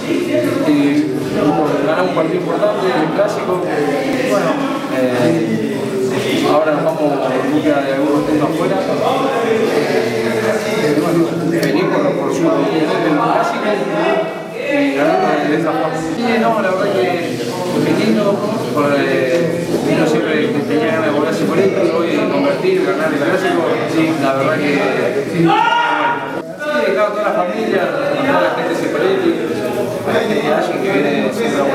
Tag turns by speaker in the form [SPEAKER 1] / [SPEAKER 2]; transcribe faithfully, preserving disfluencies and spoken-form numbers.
[SPEAKER 1] y ganamos un partido importante, el clásico. Bueno, eh, ahora nos vamos en busca de algunos puntos afuera. Eh, bueno, venimos por, por su el clásico y ganamos de esa forma. Sí, no, la verdad que es lindo, eh, uno siempre tenía ganas de volver a Cipolletti, hoy convertir, ganar el clásico, sí, la verdad que sí. Sí, claro, toda la familia, toda la gente de Cipolletti, hay alguien que viene siempre a